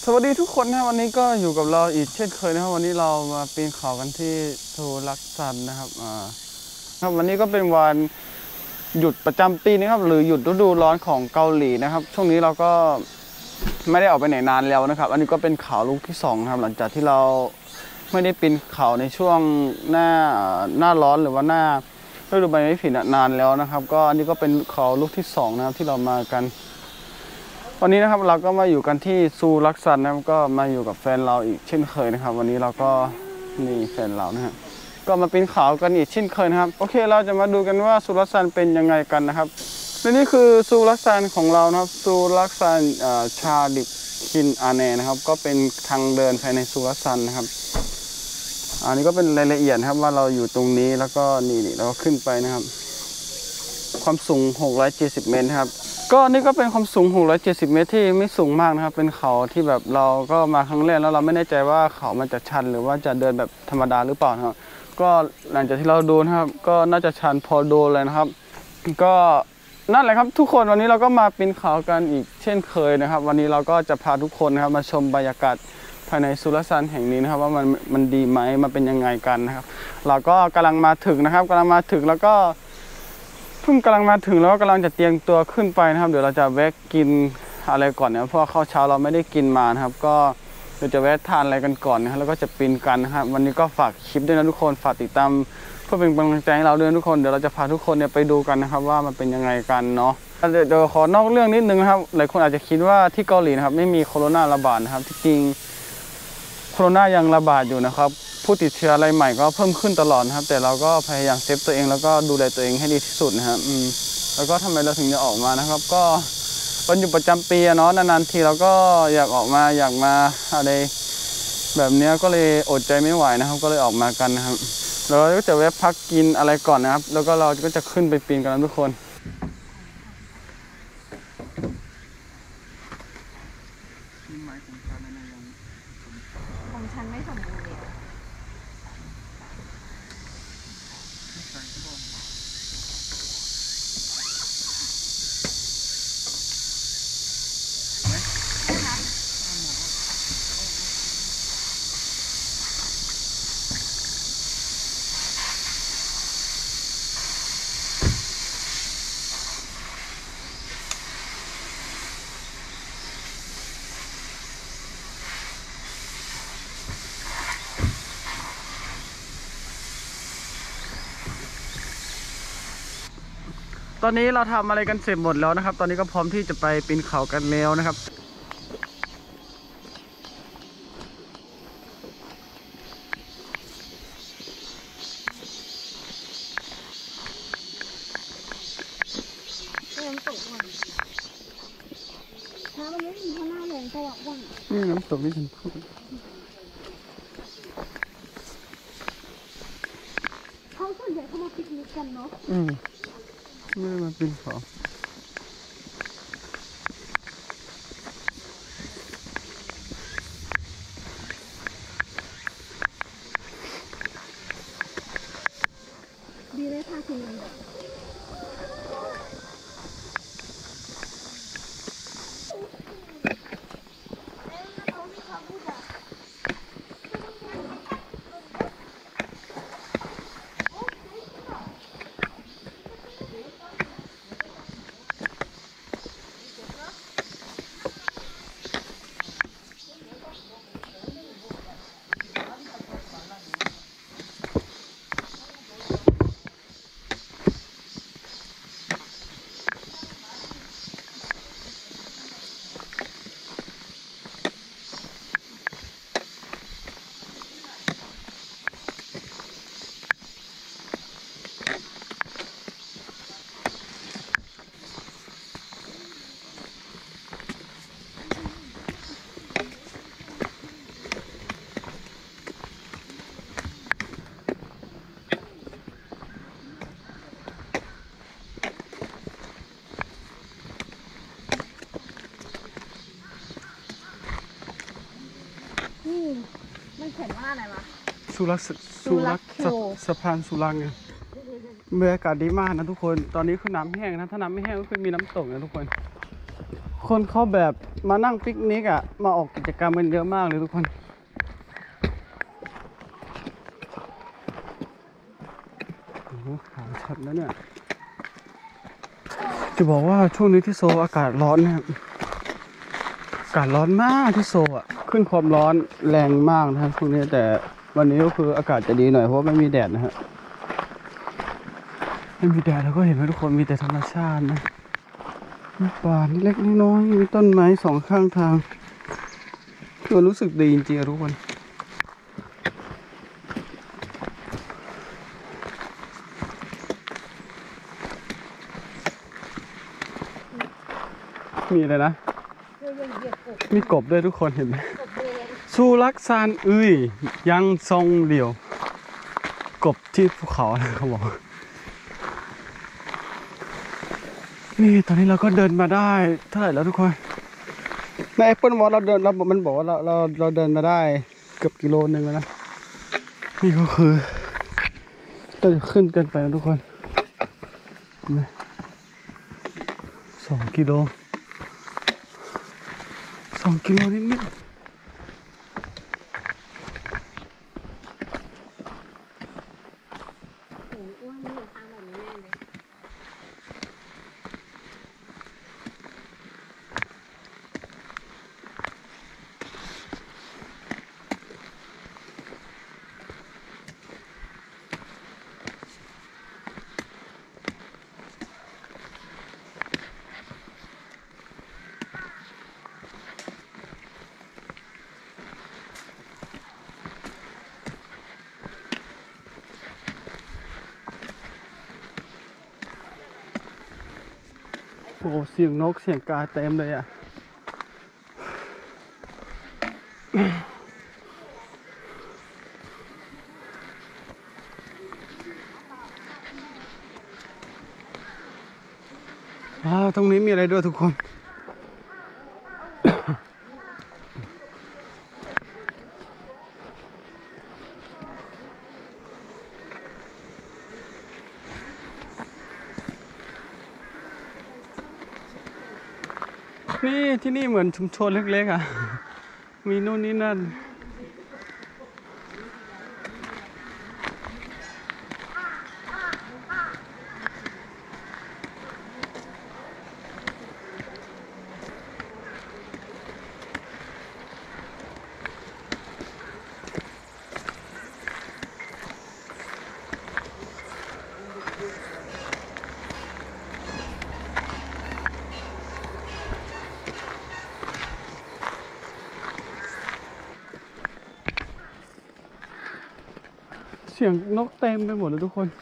สวัสดีทุกคนนะวันนี้ก็อยู่กับเราอีกเช่นเคยนะครับวันนี้เรามาปีนเขากันที่ซูลักซันนะครับครับวันนี้ก็เป็นวันหยุดประจำปีนะครับหรือหยุดฤดูร้อนของเกาหลีนะครับช่วงนี้เราก็ไม่ได้ออกไปไหนนานแล้วนะครับอันนี้ก็เป็นเขาลูกที่2ครับหลังจากที่เราไม่ได้ปีนเขาในช่วงหน้าร้อนหรือว่าหน้าฤดูใบไม้ผลินานแล้วนะครับก็อันนี้ก็เป็นเขาลูกที่2นะครับที่เรามากันวันนี้นะครับเราก็มาอยู่กันที่ซูลักซันนะครับก็มาอยู่กับแฟนเราอีกเช่นเคยนะครับวันนี้เราก็นี่แฟนเรานะฮะก็มาปีนเขากันอีกเช่นเคยนะครับโอเคเราจะมาดูกันว่าซูลักซันเป็นยังไงกันนะครับและนี่คือซูลักซันของเรานะครับซูลักซันชาดิบคินอาเน่นะครับก็เป็นทางเดินภายในซูลักซันนะครับอันนี้ก็เป็นรายละเอียดครับว่าเราอยู่ตรงนี้แล้วก็นี่เราก็ขึ้นไปนะครับความสูง670 เมตรครับก็นี่ก็เป็นความสูง670 เมตรที่ไม่สูงมากนะครับเป็นเขาที่แบบเราก็มาครั้งแรกแล้วเราไม่แน่ใจว่าเขามันจะชันหรือว่าจะเดินแบบธรรมดาหรือเปล่าครับก็หลังจากที่เราดูนะครับก็น่าจะชันพอดูเลยนะครับก็นั่นแหละครับทุกคนวันนี้เราก็มาปีนเขากันอีกเช่นเคยนะครับวันนี้เราก็จะพาทุกคนนะครับมาชมบรรยากาศภายในซูลักซันแห่งนี้นะครับว่ามันดีไหมมันเป็นยังไงกันนะครับเราก็กำลังมาถึงนะครับกำลังมาถึงแล้วก็เพิ่งกำลังมาถึงแล้วก็กำลังจะเตรียมตัวขึ้นไปนะครับเดี๋ยวเราจะแวะกินอะไรก่อนนะเพราะข้าวเช้าเราไม่ได้กินมานะครับก็เดี๋ยวจะแวะทานอะไรกันก่อนนะครับแล้วก็จะปีนกันนะครับวันนี้ก็ฝากคลิปด้วยนะทุกคนฝากติดตามเพื่อเป็นกำลังใจให้เราด้วยทุกคนเดี๋ยวเราจะพาทุกคนเนี่ยไปดูกันนะครับว่ามันเป็นยังไงกันเนาะเดี๋ยวขอนอกเรื่องนิดนึงนะครับหลายคนอาจจะคิดว่าที่เกาหลีนะครับไม่มีโคโรนาระบาดนะครับที่จริงโคโรนายังระบาดอยู่นะครับผู้ติดเชื้ออะไรใหม่ก็เพิ่มขึ้นตลอดนะครับแต่เราก็พยายามเซฟตัวเองแล้วก็ดูแลตัวเองให้ดีที่สุดนะครับแล้วก็ทำไมเราถึงจะออกมานะครับก็วันหยุดประจำปีเนาะนานๆทีเราก็อยากออกมาอยากมาอะไรแบบนี้ก็เลยอดใจไม่ไหวนะครับก็เลยออกมากันนะครับเราก็จะแวะพักกินอะไรก่อนนะครับแล้วก็เราก็จะขึ้นไปปีนกันนะทุกคนของฉันไม่สมบูรณ์เลยตอนนี้เราทำอะไรกันเสร็จหมดแล้วนะครับตอนนี้ก็พร้อมที่จะไปปีนเขากันแล้วนะครับน้ำตกว่างถ้ามันไม่มีข้างหน้าแรงก็ว่างนี่น้ำตกที่ฉันพูดเขาส่วนใหญ่เขามาปิกนิกกันเนาะไม่ได้มาปีนเขาดีเลยค่ะคุณลุงมันเขียนว่าอะไรวะสุรักสะพานสุรักไงบรรยากาศดีมากนะทุกคนตอนนี้คือน้ำแห้งนะถ้าน้ำไม่แห้งก็คือมีน้ำตกนะทุกคนคนเขาแบบมานั่งปิกนิกอ่ะมาออกกิจกรรมกันเยอะมากเลยทุกคนโอ้โหขาวชัดแล้วเนี่ยจะบอกว่าช่วงนี้ที่โซลอากาศร้อนนะครับอากาศร้อนมากที่โซลอ่ะขึ้นความร้อนแรงมากนะครับช่วงนี้แต่วันนี้ก็คืออากาศจะดีหน่อยเพราะไม่มีแดดนะฮะไม่มีแดดแล้วก็เห็นไหมทุกคนมีแต่ธรรมชาตินะมีป่าเล็กน้อยมีต้นไม้สองข้างทางคือรู้สึกดีจริงๆทุกคนมีอะไรนะมีกบด้วยทุกคนเห็นไหมสุลักษานยังทรงเหลียวกบที่ภูเขาเขาบอกนี่ตอนนี้เราก็เดินมาได้เท่าไหร่แล้วทุกคนใน Apple Watch เราเดินมันบอกว่าเราเดินมาได้เกือบกิโลนึงแล้วนะนี่ก็คือต้องขึ้นกันไปนะทุกคน2 กิโลนิดโอ้เสียงนกเสียงกาเต็มเลยอ่ะว้าวตรงนี้มีอะไรด้วยทุกคนนี่ที่นี่เหมือนชุมชนเล็กๆอ่ะมีนู่นนี่นั่นเสียงนกเต็มไปหมดเลยทุกคน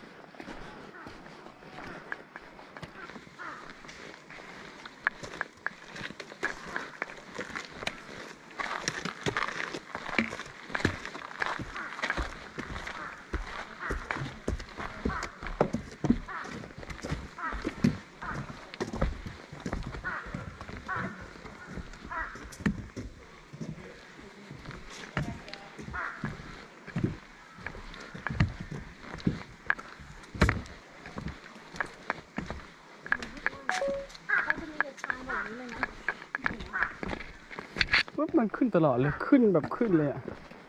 ว่ามันขึ้นตลอดเลยขึ้นแบบขึ้นเลยอ่ะ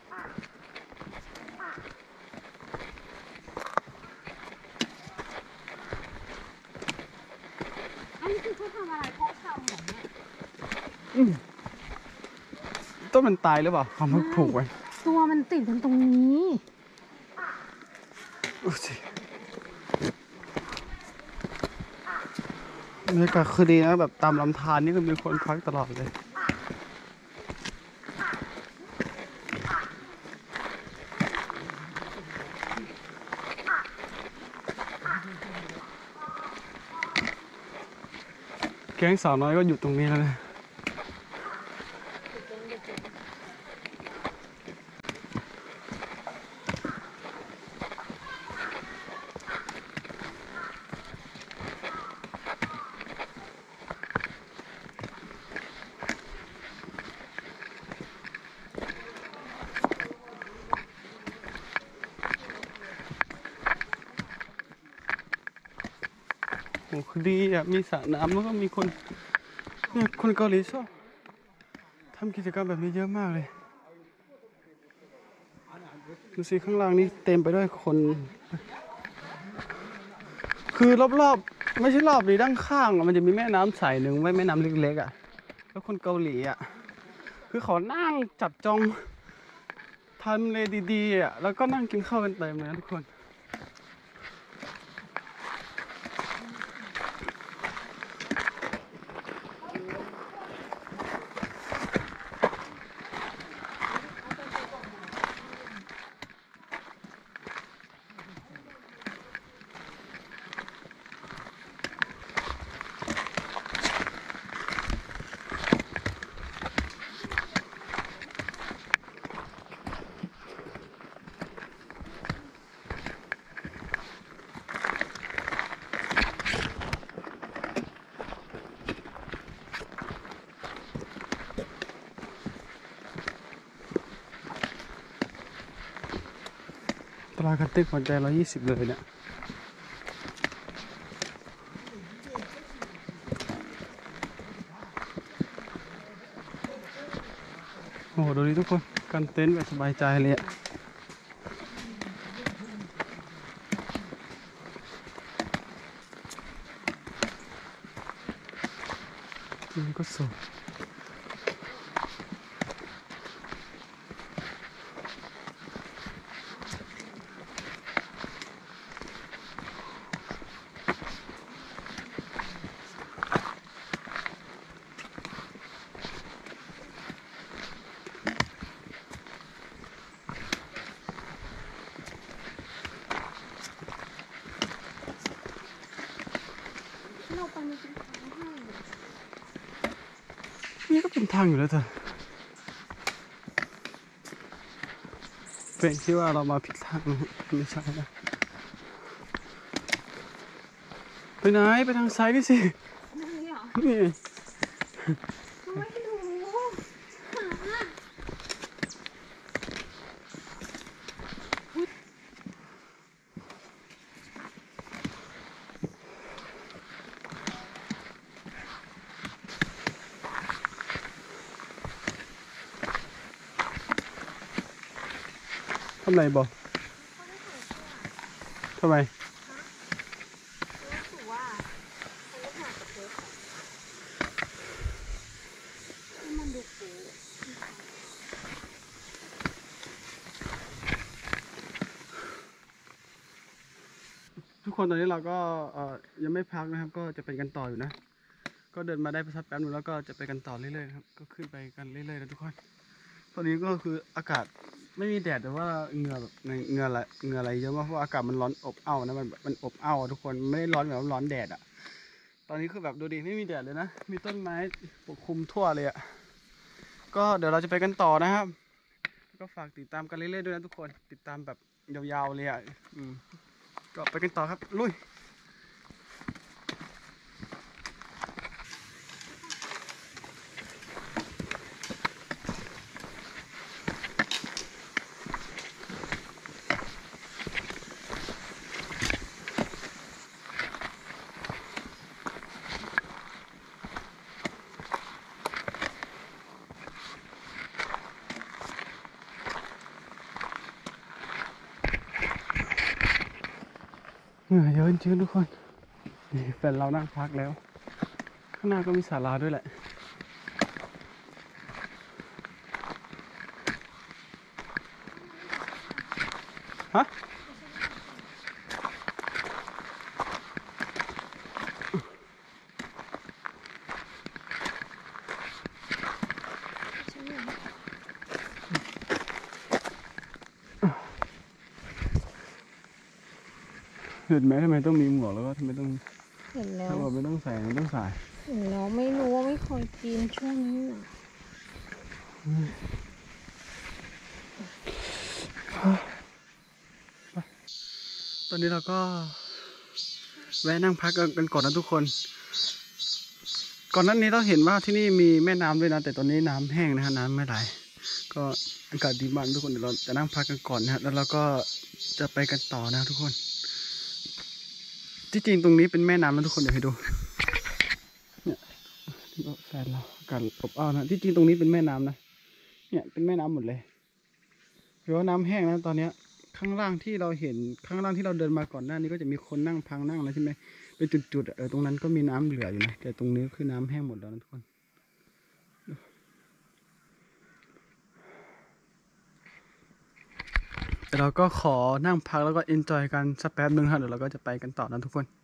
อันนี้คือเขาทำอะไรเพาะชำเหรอเนี่ยต้นมันตายหรือเปล่าเขาผูกไว้ตัวมันติดกันตรงนี้บรรยากาศคือดีนะแบบตามลำธารนี่ก็มีคนพักตลอดเลยแก๊งสาวน้อยก็อยู่ตรงนี้แล้วนะโอ้คือดีอ่ะมีสระน้ำแล้วก็มีคนเนี่ยคนเกาหลีชอบำกิจกรรมแบบนี้เยอะมากเลยดูสิข้างล่างนี้เต็มไปด้วยคนคือรอบๆไม่ใช่รอบดีด้านข้างมันจะมีแม่น้ำใสหนึ่งไว้แม่น้ำเล็กๆอ่ะแล้วคนเกาหลีอ่ะคือเขานั่งจับจองทำเลดีๆอ่ะแล้วก็นั่งกินข้าวกันเต็มเลยนะทุกคนตลาดคันเต็กหัวใจ120เลยเนี่ยโอ้โหดูดิทุกคนกันเต็นท์แบบสบายใจเลยอ่ะนี่ก็สวยเราไปมีเป็นทางให้นี่ก็เป็นทางอยู่แล้วเธอเป็นที่ว่าเรามาผิดทางไม่ใช่นะไปไหนไปทางซ้ายดิสินั่นเลยเหรอนี่ไม่รู้หาทำไรบอกทำไมรู้สึกว่าเขาไม่หากับเธอให้มันดูฟูทุกคนตอนนี้เราก็ยังไม่พักนะครับก็จะไปกันต่ออยู่นะก็เดินมาได้สักแป๊บนึงแล้วก็จะไปกันต่อเรื่อยๆครับก็ขึ้นไปกันเรื่อยๆนะทุกคนตอนนี้ก็คืออากาศไม่มีแดดแต่ว่าเหงื่อแบบเหงื่ออะไรเยอะมากเพราะอากาศมันร้อนอบอ้าวนะมันอบอ้าวทุกคนไม่ได้ร้อนแบบร้อนแดดอ่ะตอนนี้คือแบบดูดิไม่มีแดดเลยนะมีต้นไม้ปกคลุมทั่วเลยอ่ะก็เดี๋ยวเราจะไปกันต่อนะครับก็ฝากติดตามกันเรื่อยๆด้วยนะทุกคนติดตามแบบยาวๆเลยอ่ะก็ไปกันต่อครับลุยเหนื่อยเยอะจริงๆทุกคนนี่แฟนเรานั่งพักแล้วข้างหน้าก็มีศาลาด้วยแหละฮะเห็นไหมทำไมต้องมีหมวกแล้วก็ทำไมต้องเห็นแล้วถ้าบอกไม่ต้องใส่ไม่ต้องใส่เห็นแล้วไม่รู้ว่าไม่เคยกินช่วงนี้น่ะตอนนี้เราก็แวะนั่งพักกันก่อนนะทุกคน ก่อนหน้านี้เราเห็นว่าที่นี่มีแม่น้ำด้วยนะแต่ตอนนี้น้ำแห้งนะฮะน้ำไม่ไหลก็อากาศดีมากทุกคนเดี๋ยวเราจะนั่งพักกันก่อนนะฮะแล้วเราก็จะไปกันต่อนะทุกคนที่จริงตรงนี้เป็นแม่น้ำนะทุกคนเดี๋ยวให้ดูเนี่ยแฟนเราอากากาศอบอ้าวนะที่จริงตรงนี้เป็นแม่น้ำนะเนี่ยเป็นแม่น้ำหมดเลยหรือว่าน้ำแห้งนะตอนเนี้ยข้างล่างที่เราเห็นข้างล่างที่เราเดินมาก่อนหน้านี้ก็จะมีคนนั่งพังนั่งนะใช่ไหมเป็นจุดๆตรงนั้นก็มีน้ำเหลืออยู่นะแต่ตรงนี้คือน้ำแห้งหมดแล้วนะทุกคนเราก็ขอนั่งพักแล้วก็เอนจอยกันสักแป๊บนึงครับเดี๋ยวเราก็จะไปกันต่อนะทุกคน